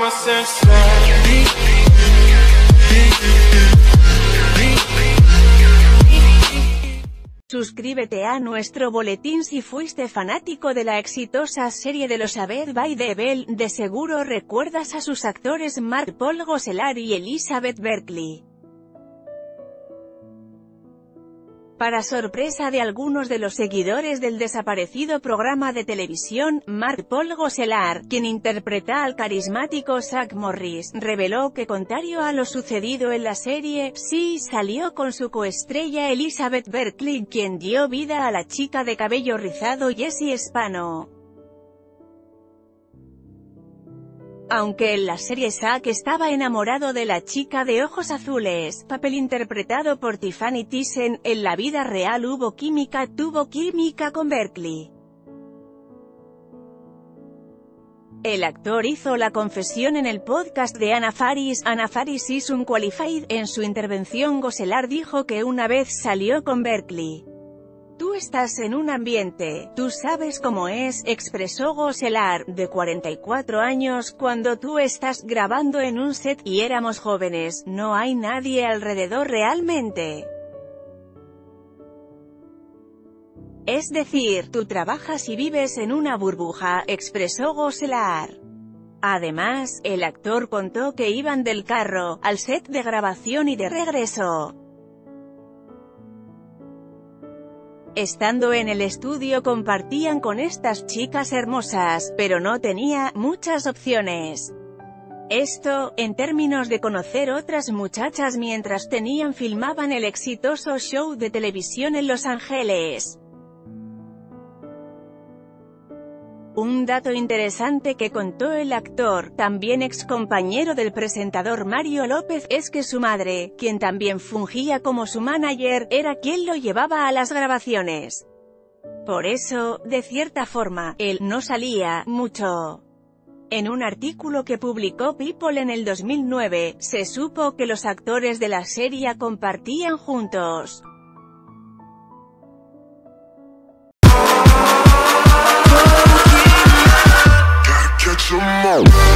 Suscríbete a nuestro boletín si fuiste fanático de la exitosa serie de los Saved by the Bell. De seguro recuerdas a sus actores Mark-Paul Gosselaar y Elizabeth Berkley. Para sorpresa de algunos de los seguidores del desaparecido programa de televisión, Mark-Paul Gosselaar, quien interpreta al carismático Zach Morris, reveló que, contrario a lo sucedido en la serie, sí salió con su coestrella Elizabeth Berkley, quien dio vida a la chica de cabello rizado Jessie Spano. Aunque en la serie Zach estaba enamorado de la chica de ojos azules, papel interpretado por Tiffany Thiessen, en la vida real tuvo química con Berkley. El actor hizo la confesión en el podcast de Anna Faris is Unqualified. En su intervención, Gosselaar dijo que una vez salió con Berkley. «Tú estás en un ambiente, tú sabes cómo es», expresó Gosselaar, de 44 años, «cuando tú estás grabando en un set, y éramos jóvenes, no hay nadie alrededor realmente. Es decir, tú trabajas y vives en una burbuja», expresó Gosselaar. Además, el actor contó que iban del carro al set de grabación y de regreso. Estando en el estudio compartían con estas chicas hermosas, pero no tenía muchas opciones. Esto, en términos de conocer otras muchachas mientras filmaban el exitoso show de televisión en Los Ángeles. Un dato interesante que contó el actor, también excompañero del presentador Mario López, es que su madre, quien también fungía como su manager, era quien lo llevaba a las grabaciones. Por eso, de cierta forma, él no salía mucho. En un artículo que publicó People en el 2009, se supo que los actores de la serie compartían juntos. Catch 'em all.